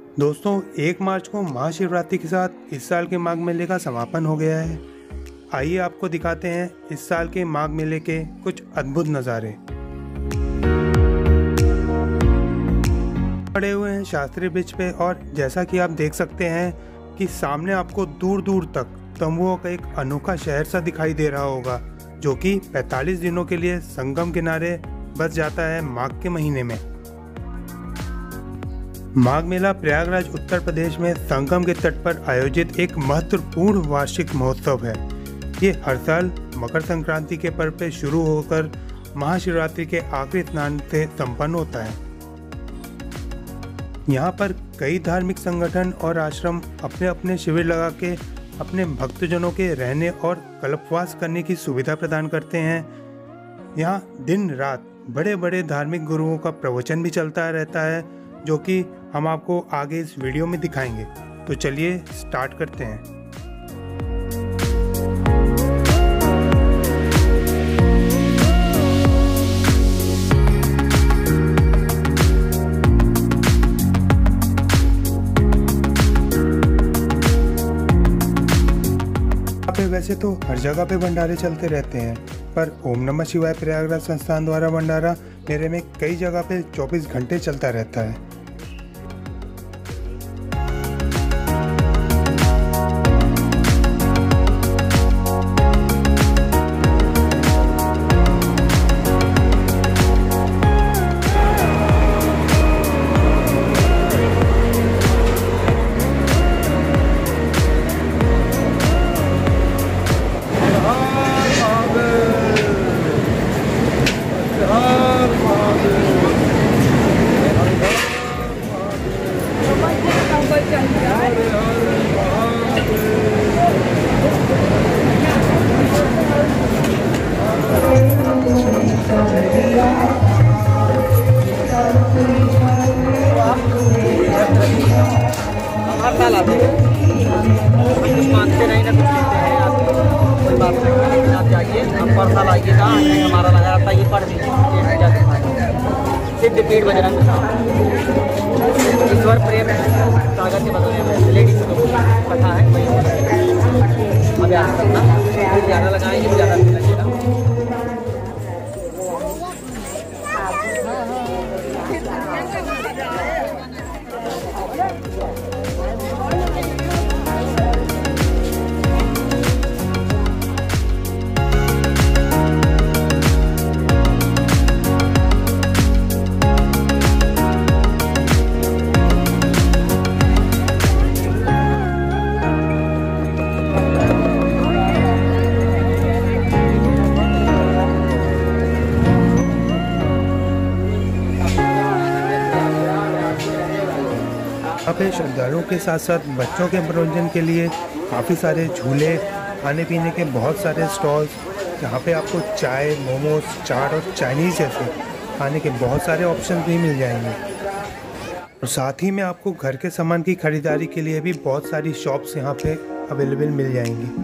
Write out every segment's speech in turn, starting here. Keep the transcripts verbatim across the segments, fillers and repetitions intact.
दोस्तों, एक मार्च को महाशिवरात्रि के साथ इस साल के माघ मेले का समापन हो गया है। आइए आपको दिखाते हैं इस साल के माघ मेले के कुछ अद्भुत नज़ारे। पड़े हुए हैं शास्त्री ब्रिज पे और जैसा कि आप देख सकते हैं कि सामने आपको दूर दूर तक तंबुओं का एक अनोखा शहर सा दिखाई दे रहा होगा, जो कि पैंतालीस दिनों के लिए संगम किनारे बस जाता है माघ के महीने में। माघ मेला प्रयागराज उत्तर प्रदेश में संगम के तट पर आयोजित एक महत्वपूर्ण वार्षिक महोत्सव है। ये हर साल मकर संक्रांति के पर्व पे शुरू होकर महाशिवरात्रि के आखिरी स्नान से संपन्न होता है। यहाँ पर कई धार्मिक संगठन और आश्रम अपने अपने शिविर लगा के अपने भक्तजनों के रहने और कल्पवास करने की सुविधा प्रदान करते हैं। यहाँ दिन रात बड़े बड़े धार्मिक गुरुओं का प्रवचन भी चलता रहता है, जो कि हम आपको आगे इस वीडियो में दिखाएंगे। तो चलिए स्टार्ट करते हैं। यहाँ पे वैसे तो हर जगह पे भंडारे चलते रहते हैं, पर ओम नमः शिवाय प्रयागराज संस्थान द्वारा भंडारा मेरे में कई जगह पे चौबीस घंटे चलता रहता है। हर साल आते हैं, हम कुछ मानते नहीं ना कुछ कहते हैं, आप कोई बात नहीं, लेकिन आप जाइए, हम पर साल आइएगा, नहीं हमारा लगा रहता ये पढ़ दीजिए सिद्ध पीठ बजरंग ईश्वर प्रेम सागर के बदले में लेडीज कथा है, वही अब याद करना ज़्यादा लगाएंगे ज़्यादा नहीं लगेगा। यहाँ पे श्रद्धालुओं के साथ साथ बच्चों के मनोरंजन के लिए काफ़ी सारे झूले, खाने पीने के बहुत सारे स्टॉल्स, जहाँ पे आपको चाय, मोमोज, चाट और चाइनीज़ जैसे खाने के बहुत सारे ऑप्शन भी मिल जाएंगे। और साथ ही में आपको घर के सामान की खरीदारी के लिए भी बहुत सारी शॉप्स यहाँ पे अवेलेबल मिल जाएंगी।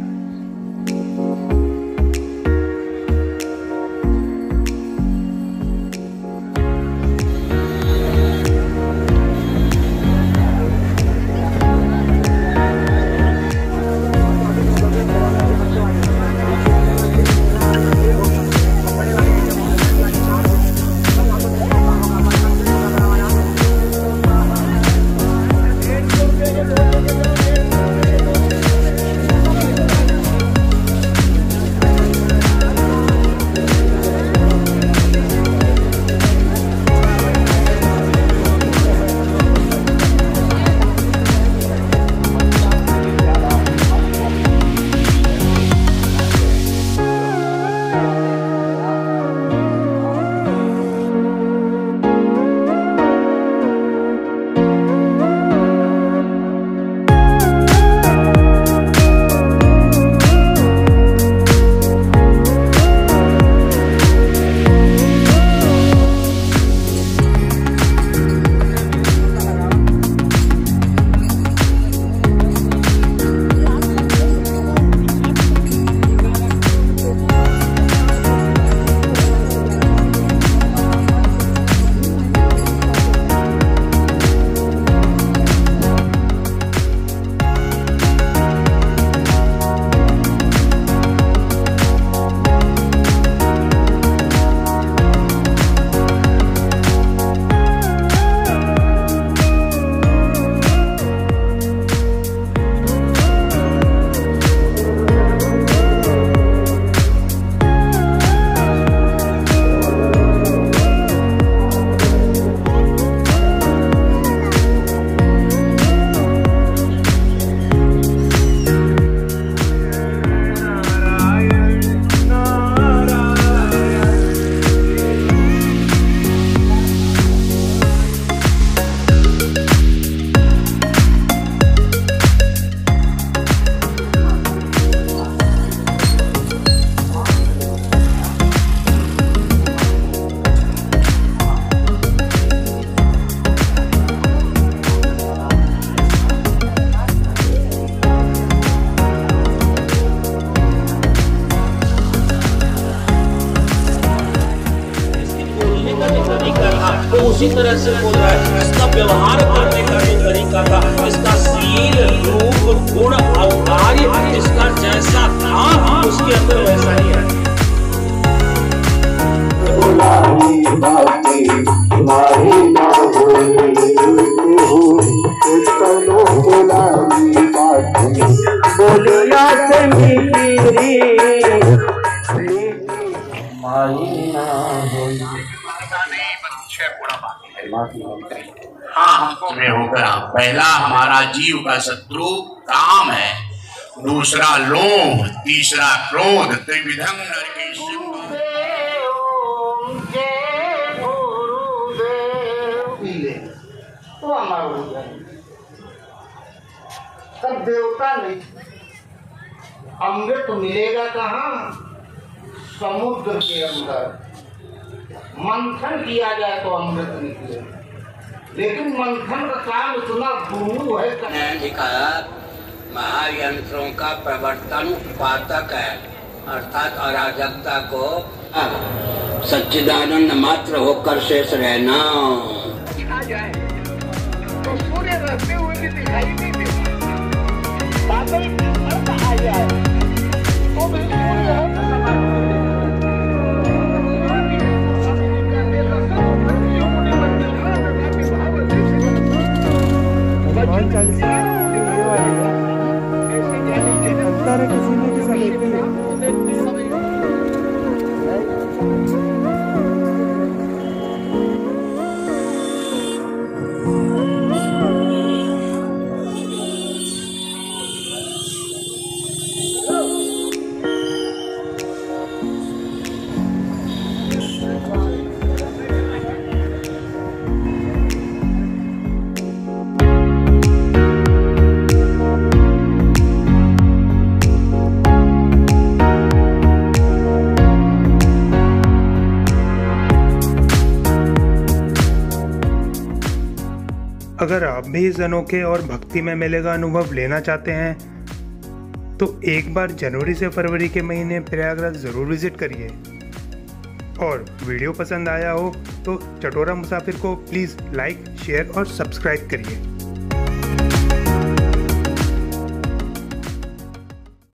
उसी तरह से बोल रहा है। इसका व्यवहार करने का जो तरीका था, इसका शील रूप गुण औदार्य, इसका जैसा था उसके अंदर वैसा ही है। बोलिया से मीठी हाँ, हम में होकर पहला हमारा जीव का शत्रु काम है, दूसरा लोभ, तीसरा क्रोध, त्रिविधम नरकेशम। तब देवता नहीं, अमृत मिलेगा कहाँ? समुद्र के अंदर मंथन किया जाए तो अमृत निकले, लेकिन मंथन का काम इतना गुरु है। दिखाया महायंत्रों का प्रवर्तन पातक है, अर्थात अराजकता को सच्चिदानंद मात्र होकर शेष रहना। आ जाए तो सूर्य रहते हुए भी दिखाई नहीं देता, बादल आ जाए तो भी सूर्य है तो अगर आप भी इस अनोखे और भक्तिमय मेले का अनुभव लेना चाहते हैं तो एक बार जनवरी से फरवरी के महीने प्रयागराज ज़रूर विज़िट करिए। और वीडियो पसंद आया हो तो चटोरा मुसाफिर को प्लीज़ लाइक, शेयर और सब्सक्राइब करिए।